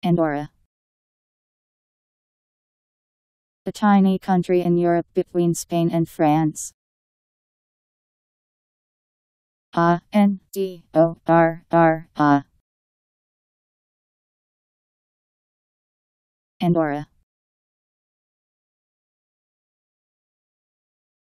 Andorra. A tiny country in Europe between Spain and France. Andorra. Andorra.